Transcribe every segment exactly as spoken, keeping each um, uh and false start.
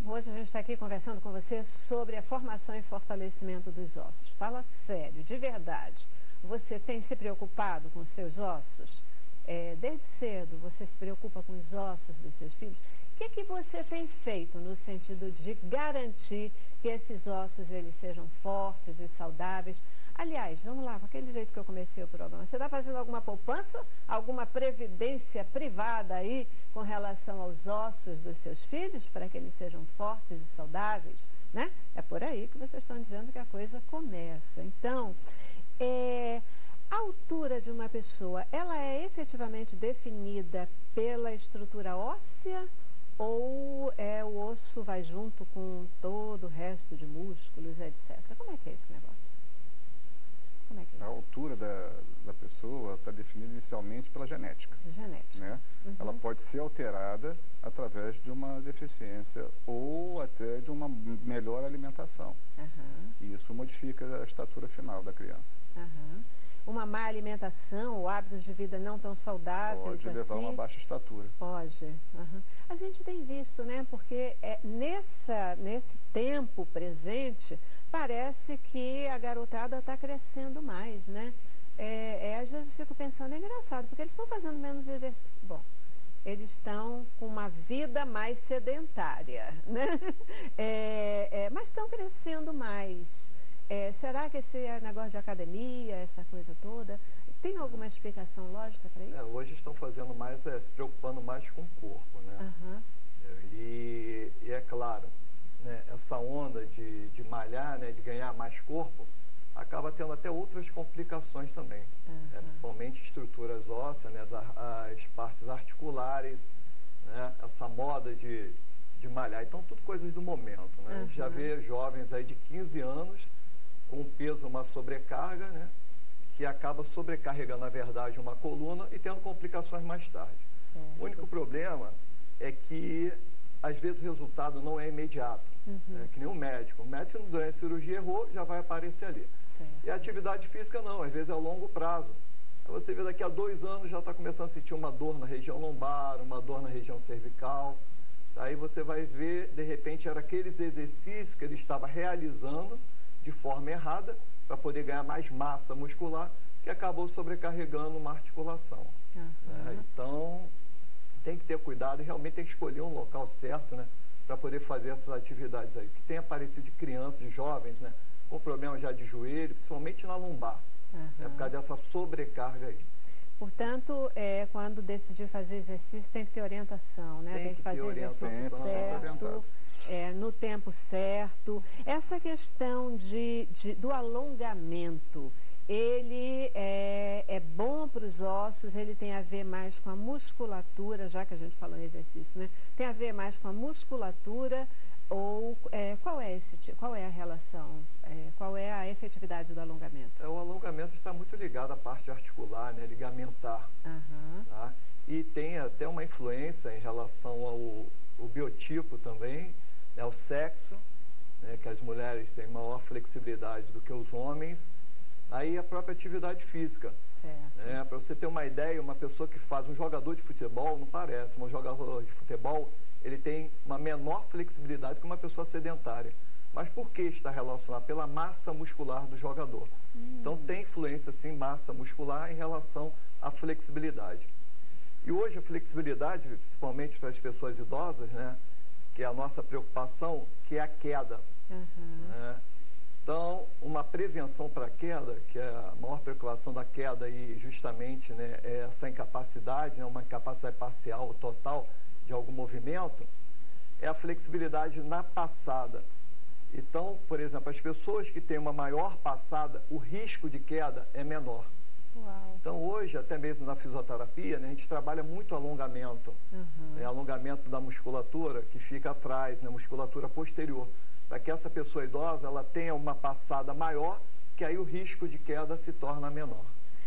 Hoje a gente está aqui conversando com você sobre a formação e fortalecimento dos ossos. Fala sério, de verdade. Você tem se preocupado com os seus ossos? É, desde cedo você se preocupa com os ossos dos seus filhos? O que, que você tem feito no sentido de garantir que esses ossos eles sejam fortes e saudáveis? Aliás, vamos lá, com aquele jeito que eu comecei o programa, você está fazendo alguma poupança, alguma previdência privada aí com relação aos ossos dos seus filhos, para que eles sejam fortes e saudáveis, né? É por aí que vocês estão dizendo que a coisa começa. Então, é, a altura de uma pessoa, ela é efetivamente definida pela estrutura óssea ou é, o osso vai junto com todo o resto de músculos, etcétera? Como é que é esse negócio? Como é que é isso? A altura da, da pessoa está definida inicialmente pela genética. Genética. Né? Uhum. Ela pode ser alterada através de uma deficiência ou até de uma melhor alimentação. Uhum. E isso modifica a estatura final da criança. Uhum. Uma má alimentação ou hábitos de vida não tão saudáveis pode levar a assim, uma baixa estatura. Pode. Uhum. A gente tem visto, né? Porque é, nessa, nesse tempo presente, parece que a garotada está crescendo mais, né? É, é, às vezes eu fico pensando, é engraçado, porque eles estão fazendo menos exercício. Bom, eles estão com uma vida mais sedentária, né? É, é, mas estão crescendo mais. É, será que esse negócio de academia, essa coisa toda, tem alguma explicação lógica para isso? É, hoje estão fazendo mais, é, se preocupando mais com o corpo, né? Uhum. E, e é claro, né, essa onda de, de malhar, né, de ganhar mais corpo, acaba tendo até outras complicações também, uhum. né, principalmente estruturas ósseas, né, as, as partes articulares, né, essa moda de, de malhar. Então, tudo coisas do momento, né? Uhum. A gente já vê jovens aí de quinze anos com peso, uma sobrecarga, né, que acaba sobrecarregando, na verdade, uma coluna e tendo complicações mais tarde. Certo. O único problema é que, às vezes, o resultado não é imediato, uhum. né, que nem um médico. O médico, durante a cirurgia, errou, já vai aparecer ali. Certo. E a atividade física não, às vezes é a longo prazo. Aí você vê daqui a dois anos já está começando a sentir uma dor na região lombar, uma dor na região cervical. Aí você vai ver, de repente, era aqueles exercícios que ele estava realizando de forma errada, para poder ganhar mais massa muscular, que acabou sobrecarregando uma articulação. Uhum. Né? Então, tem que ter cuidado e realmente tem que escolher um local certo, né, para poder fazer essas atividades aí. Que tem aparecido de crianças, de jovens, né, com problemas já de joelho, principalmente na lombar, uhum. né, por causa dessa sobrecarga aí. Portanto, é, quando decidir fazer exercício, tem que ter orientação, né? Tem, tem que, que fazer orientação, exercício certo, é, no tempo certo. Essa questão de, de, do alongamento, ele é, é bom para os ossos, ele tem a ver mais com a musculatura, já que a gente falou em exercício, né? Tem a ver mais com a musculatura ou é, qual é esse qual é a relação, é, qual é a efetividade do alongamento? É, o alongamento está muito ligado à parte articular, né, ligamentar, uhum. tá? E tem até uma influência em relação ao, ao biotipo também, né, ao sexo, né, que as mulheres têm maior flexibilidade do que os homens, aí a própria atividade física. Né, para você ter uma ideia, uma pessoa que faz, um jogador de futebol, não parece, um jogador de futebol, ele tem uma menor flexibilidade que uma pessoa sedentária. Mas por que está relacionado? Pela massa muscular do jogador. Hum. Então tem influência, sim, massa muscular em relação à flexibilidade. E hoje a flexibilidade, principalmente para as pessoas idosas, né, que é a nossa preocupação, que é a queda. Uhum. Né? Então, uma prevenção para a queda, que é a maior preocupação da queda e justamente, né, é essa incapacidade, né, uma incapacidade parcial ou total de algum movimento, é a flexibilidade na passada. Então, por exemplo, as pessoas que têm uma maior passada, o risco de queda é menor. Uau. Então, hoje, até mesmo na fisioterapia, né, a gente trabalha muito alongamento. Uhum. Né, alongamento da musculatura que fica atrás, né, musculatura posterior. Para que essa pessoa idosa ela tenha uma passada maior, que aí o risco de queda se torna menor.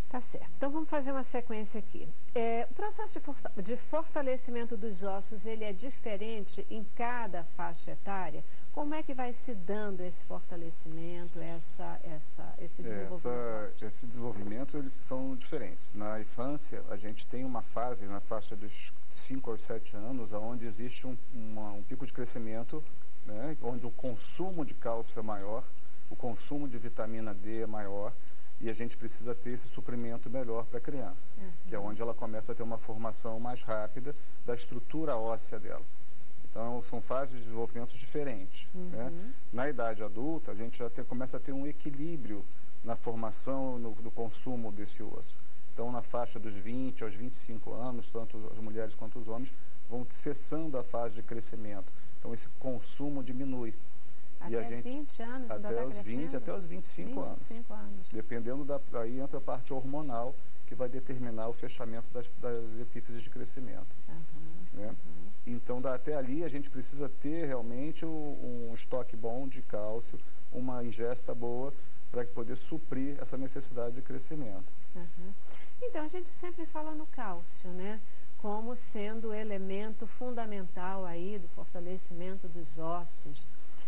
Tá certo. Então vamos fazer uma sequência aqui. É, o processo de fortalecimento dos ossos, ele é diferente em cada faixa etária? Como é que vai se dando esse fortalecimento, essa, essa, esse desenvolvimento? Essa, esse desenvolvimento, eles são diferentes. Na infância, a gente tem uma fase na faixa dos cinco aos sete anos, onde existe um, uma, um pico de crescimento, né, onde o consumo de cálcio é maior, o consumo de vitamina D é maior, e a gente precisa ter esse suprimento melhor para a criança, uhum. que é onde ela começa a ter uma formação mais rápida da estrutura óssea dela. Então, são fases de desenvolvimento diferentes. Uhum. Né? Na idade adulta, a gente já tem, começa a ter um equilíbrio na formação no, do consumo desse osso. Então, na faixa dos vinte aos vinte e cinco anos, tanto as mulheres quanto os homens vão cessando a fase de crescimento. Então, esse consumo diminui. Até e a gente, vinte anos, até ainda os tá vinte, até os vinte e cinco anos. anos. Dependendo da, aí entra a parte hormonal, que vai determinar o fechamento das, das epífises de crescimento. Uhum, né? Uhum. Então, da, até ali, a gente precisa ter realmente um, um estoque bom de cálcio, uma ingesta boa, para poder suprir essa necessidade de crescimento. Uhum. Então, a gente sempre fala no cálcio, né? Como sendo o elemento fundamental aí do fortalecimento dos ossos.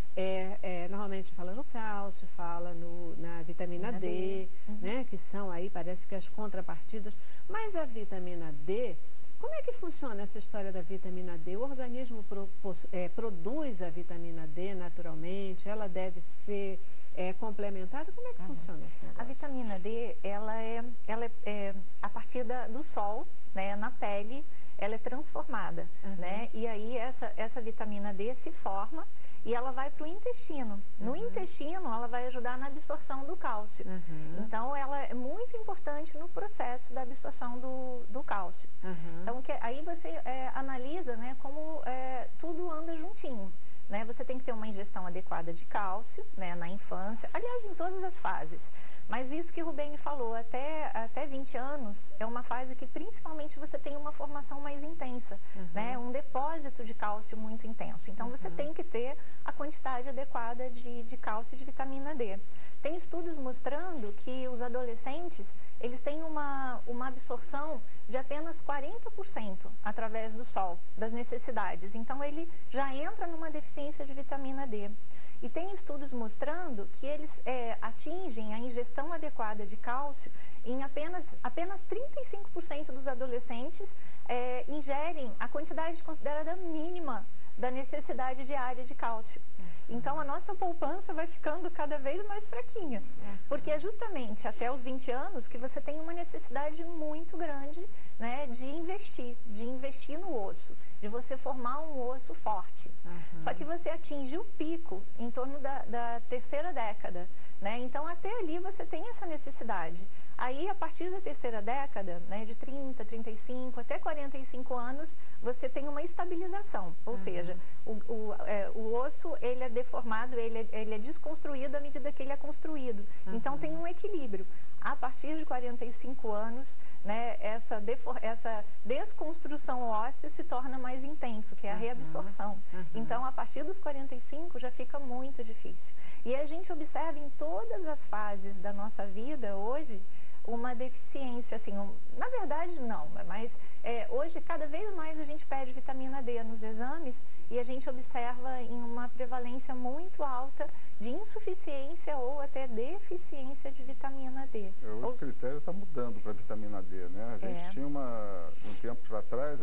É, é, normalmente fala no cálcio, fala no, na vitamina D, D. Uhum. Né, que são aí, parece que as contrapartidas. Mas a vitamina D, como é que funciona essa história da vitamina D? O organismo pro, é, produz a vitamina D naturalmente? Ela deve ser é, complementada? Como é que uhum. funciona esse negócio? A vitamina D, ela é, ela é, é a partir da, do sol, né, na pele, ela é transformada. Uhum. Né, e aí essa, essa vitamina D se forma e ela vai para o intestino. No uhum. intestino, ela vai ajudar na absorção do cálcio. Uhum. Então, ela é muito importante no processo da absorção do, do cálcio. Uhum. Então, que, aí você é, analisa, né, como é, tudo anda juntinho. Né? Você tem que ter uma ingestão adequada de cálcio, né, na infância, aliás, em todas as fases. Mas isso que o Rubem falou, até, até vinte anos, é uma fase que principalmente você tem uma formação mais intensa, uhum. né? Um depósito de cálcio muito intenso. Então, uhum. você tem que ter a quantidade adequada de, de cálcio e de vitamina D. Tem estudos mostrando que os adolescentes, eles têm uma, uma absorção de apenas quarenta por cento através do sol, das necessidades. Então, ele já entra numa deficiência de vitamina D. E tem estudos mostrando que eles é, atingem a ingestão adequada de cálcio em apenas, apenas trinta e cinco por cento dos adolescentes é, ingerem a quantidade considerada mínima da necessidade diária de cálcio. Então, a nossa poupança vai ficando cada vez mais fraquinha, porque é justamente até os vinte anos que você tem uma necessidade muito grande, né, de investir, de investir no osso, de você formar um osso forte. Uhum. Só que você atinge o pico em torno da, da terceira década, né? Então, até ali você tem essa necessidade. Aí, a partir da terceira década, né, de trinta, trinta e cinco até quarenta e cinco anos, você tem uma estabilização. Ou uhum. seja, o, o, é, o osso, ele é deformado, ele é, ele é desconstruído à medida que ele é construído. Uhum. Então, tem um equilíbrio. A partir de quarenta e cinco anos, né, essa, defor essa desconstrução óssea se torna mais intenso, que é a reabsorção. Uhum. Então, a partir dos quarenta e cinco já fica muito difícil. E a gente observa em todas as fases da nossa vida hoje uma deficiência, assim, um, na verdade não, mas é, hoje cada vez mais a gente pede vitamina D nos exames e a gente observa em uma prevalência muito alta de insuficiência ou até deficiência de vitamina D. É, hoje ou... o critério está mudando para a vitamina D, né? A gente é. tinha uma, um tempo para trás,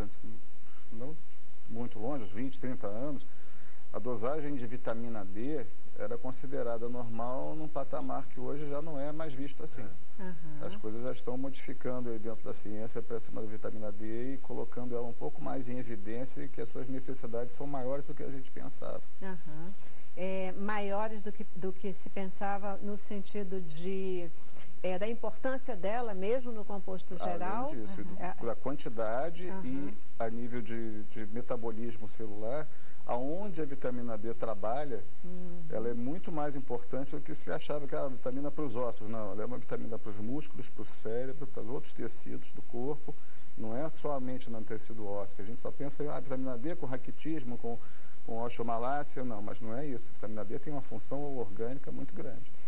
não muito longe, uns vinte, trinta anos, a dosagem de vitamina D era considerada normal num patamar que hoje já não é mais visto assim. Uhum. As coisas já estão modificando aí dentro da ciência para cima da vitamina D e colocando ela um pouco mais em evidência e que as suas necessidades são maiores do que a gente pensava. Uhum. É, maiores do que, do que se pensava no sentido de... É, da importância dela mesmo no composto geral. Além disso, uhum. do, da quantidade uhum. e a nível de, de metabolismo celular, aonde a vitamina D trabalha, uhum. ela é muito mais importante do que se achava que era uma vitamina para os ossos. Não, ela é uma vitamina para os músculos, para o cérebro, para os outros tecidos do corpo. Não é somente no tecido ósseo, que a gente só pensa em ah, vitamina D com raquitismo, com, com osteomalácia. Não, mas não é isso. A vitamina D tem uma função orgânica muito grande.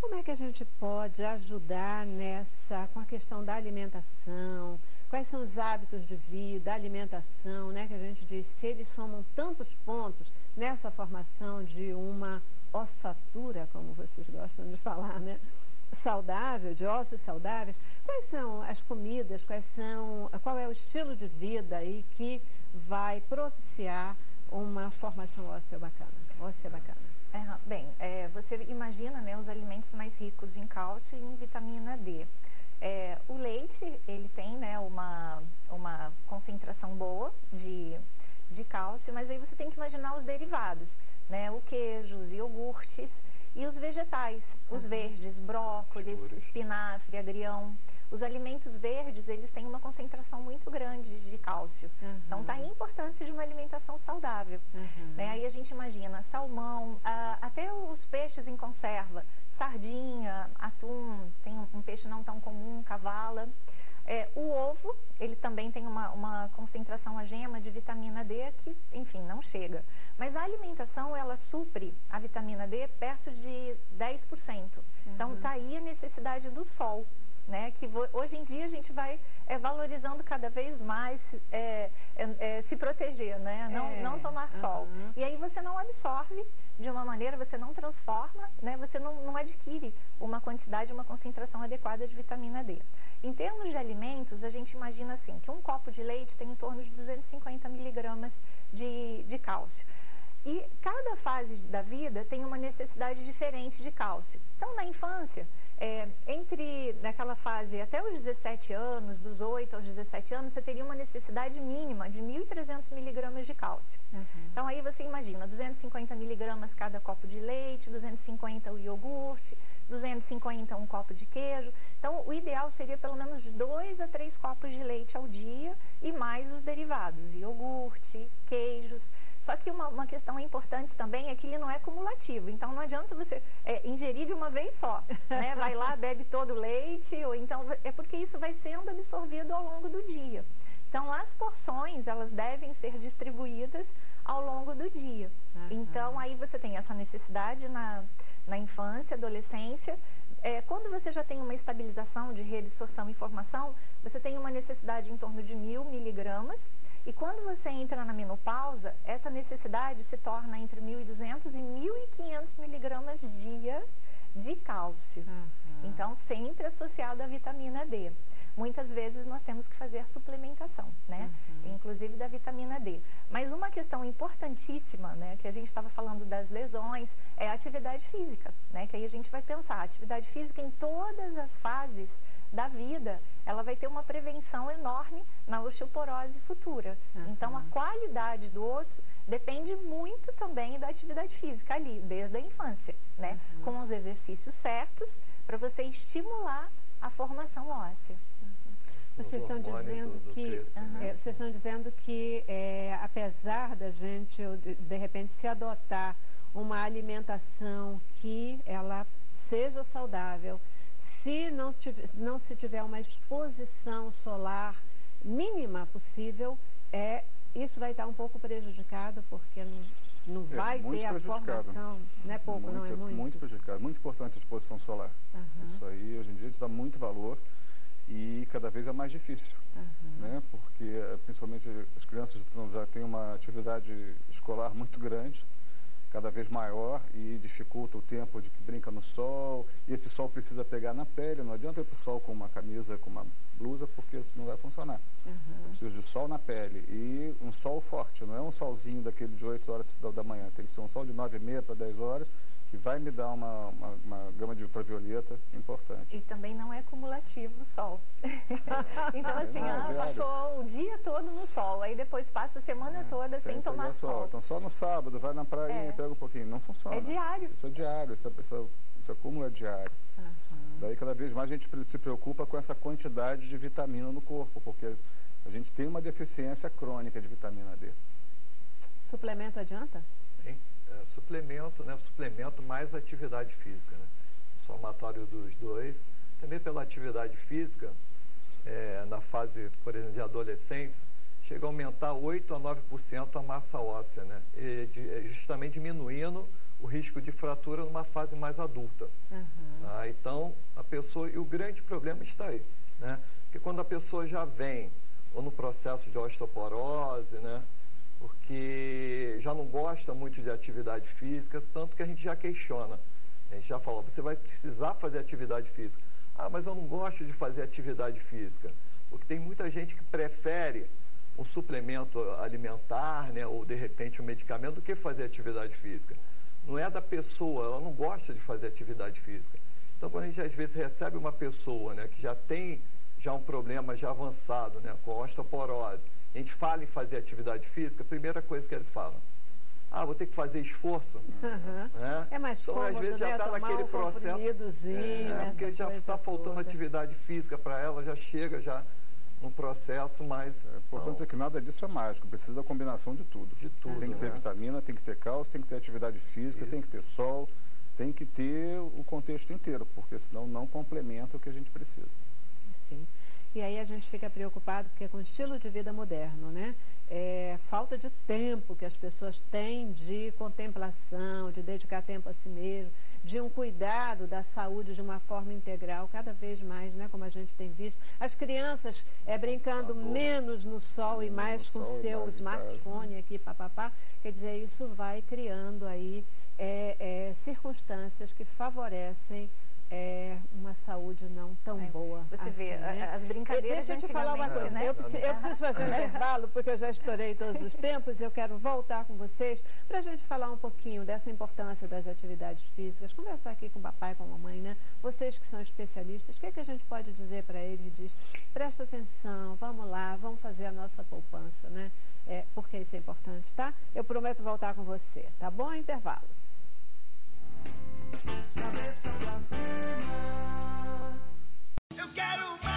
Como é que a gente pode ajudar nessa, com a questão da alimentação? Quais são os hábitos de vida, alimentação, né? Que a gente diz, se eles somam tantos pontos nessa formação de uma ossatura, como vocês gostam de falar, né? Saudável, de ossos saudáveis. Quais são as comidas, quais são, qual é o estilo de vida aí que vai propiciar uma formação óssea bacana? Óssea bacana. É, bem, é, você imagina, né, os alimentos mais ricos em cálcio e em vitamina D. É, o leite, ele tem, né, uma, uma concentração boa de, de cálcio, mas aí você tem que imaginar os derivados, né, o queijo, os iogurtes e os vegetais, os verdes, brócolis, espinafre, agrião. Os alimentos verdes, eles têm uma concentração muito grande de cálcio. Uhum. Então, está a importância de uma alimentação saudável. Uhum. Né? Aí a gente imagina salmão, ah, até os peixes em conserva, sardinha, atum, tem um, um peixe não tão comum, cavala. É, o ovo, ele também tem uma, uma concentração, a gema, de vitamina D que, enfim, não chega. Mas a alimentação, ela supre a vitamina D perto de dez por cento. Uhum. Então, está aí a necessidade do sol. Né, que hoje em dia a gente vai é, valorizando cada vez mais é, é, é, se proteger, né? não, é, não tomar uh-huh. sol. E aí você não absorve de uma maneira, você não transforma, né? Você não, não adquire uma quantidade, uma concentração adequada de vitamina D. Em termos de alimentos, a gente imagina assim, que um copo de leite tem em torno de duzentos e cinquenta miligramas de, de cálcio. E cada fase da vida tem uma necessidade diferente de cálcio. Então, na infância, é, entre naquela fase até os dezessete anos, dos oito aos dezessete anos, você teria uma necessidade mínima de mil e trezentos miligramas de cálcio. Uhum. Então, aí você imagina, duzentos e cinquenta miligramas cada copo de leite, duzentos e cinquenta o iogurte, duzentos e cinquenta um copo de queijo. Então, o ideal seria pelo menos de dois a três copos de leite ao dia e mais os derivados, iogurte, queijos. Só que uma, uma questão importante também é que ele não é cumulativo, então não adianta você é, ingerir de uma vez só, né? Vai lá, bebe todo o leite, ou então é porque isso vai sendo absorvido ao longo do dia. Então as porções, elas devem ser distribuídas ao longo do dia. Uhum. Então aí você tem essa necessidade na, na infância, adolescência. É, quando você já tem uma estabilização de reabsorção e formação, você tem uma necessidade em torno de mil miligramas. E quando você entra na menopausa, essa necessidade se torna entre mil e duzentos e mil e quinhentos miligramas dia de cálcio. Uhum. Então, sempre associado à vitamina D. Muitas vezes nós temos que fazer suplementação, né? Uhum. Inclusive da vitamina D. Mas uma questão importantíssima, né, que a gente estava falando das lesões, é a atividade física, né? Que aí a gente vai pensar, a atividade física em todas as fases da vida, ela vai ter uma prevenção enorme na osteoporose futura. Uhum. Então, a qualidade do osso depende muito também da atividade física ali, desde a infância, né? Uhum. Com os exercícios certos, para você estimular a formação óssea. Uhum. Vocês estão dizendo que, uhum. é, vocês estão dizendo que é, apesar da gente, de, de repente, se adotar uma alimentação que ela seja saudável, se não, tiver, não se tiver uma exposição solar mínima possível, é, isso vai estar um pouco prejudicado, porque não, não é, vai ter a formação, não é pouco, muito, não é muito? Muito prejudicado, muito importante a exposição solar. Uhum. Isso aí, hoje em dia, a gente dá muito valor e cada vez é mais difícil, uhum. né? Porque, principalmente, as crianças já têm uma atividade escolar muito grande, cada vez maior, e dificulta o tempo de que brinca no sol, e esse sol precisa pegar na pele, não adianta ir para o sol com uma camisa, com uma blusa, porque isso não vai funcionar. Uhum. Precisa de sol na pele, e um sol forte, não é um solzinho daquele de oito horas da, da manhã, tem que ser um sol de nove e meia para dez horas, que vai me dar uma, uma, uma gama de ultravioleta importante. E também não é cumulativo o sol. Então assim, não, ah, passou o dia todo no sol, aí depois passa a semana é, toda sem tomar sol. sol. Então só no sábado, vai na praia é. e pega um pouquinho. Não funciona. É diário. Isso é diário, isso, isso, isso acúmulo é diário. Uhum. Daí cada vez mais a gente se preocupa com essa quantidade de vitamina no corpo, porque a gente tem uma deficiência crônica de vitamina D. Suplemento adianta? Sim. É, suplemento, né? Suplemento mais atividade física, né? Somatório dos dois. Também pela atividade física, é, na fase, por exemplo, de adolescência, chega a aumentar oito a nove por cento a massa óssea, né? E, de, justamente diminuindo o risco de fratura numa fase mais adulta. Uhum. Tá? Então, a pessoa, e o grande problema está aí, né? Porque quando a pessoa já vem, ou no processo de osteoporose, né? Porque já não gosta muito de atividade física, tanto que a gente já questiona. A gente já fala, você vai precisar fazer atividade física. Ah, mas eu não gosto de fazer atividade física. Porque tem muita gente que prefere um suplemento alimentar, né, ou de repente um medicamento, do que fazer atividade física. Não é da pessoa, ela não gosta de fazer atividade física. Então, quando a gente às vezes recebe uma pessoa, né, que já tem já um problema já avançado, né, com osteoporose, a gente fala em fazer atividade física, a primeira coisa que ele fala, ah, vou ter que fazer esforço. Uhum. Né? É mais então, cômodo, às vezes, né? já está naquele um processo. É, porque já está faltando toda. atividade física para ela, já chega já num processo mais. É, portanto, não, é que nada disso é mágico, precisa da combinação de tudo. De tudo. Tem que ter né? vitamina, tem que ter cálcio, tem que ter atividade física, Isso. tem que ter sol, tem que ter o contexto inteiro, porque senão não complementa o que a gente precisa. Sim. E aí a gente fica preocupado porque com o estilo de vida moderno, né? É, falta de tempo que as pessoas têm de contemplação, de dedicar tempo a si mesmo, de um cuidado da saúde de uma forma integral, cada vez mais, né? Como a gente tem visto. As crianças é, brincando menos no sol e mais com o seu smartphone aqui, papapá. Quer dizer, isso vai criando aí é, é, circunstâncias que favorecem É uma saúde não tão é, boa. Você assim, vê, né? as brincadeiras. Deixa eu te falar uma coisa, né? eu, preciso, eu preciso fazer um intervalo, porque eu já estourei todos os tempos, eu quero voltar com vocês para a gente falar um pouquinho dessa importância das atividades físicas, conversar aqui com o papai, com a mamãe, né? Vocês que são especialistas, o que é que a gente pode dizer para eles? Diz, presta atenção, vamos lá, vamos fazer a nossa poupança, né? É, porque isso é importante, tá? Eu prometo voltar com você, tá bom? Intervalo. Cabeça pra cima. Eu quero mais.